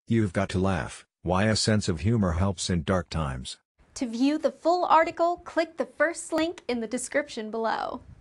You've got to laugh. Why a sense of humor helps in dark times. To view the full article, click the first link in the description below.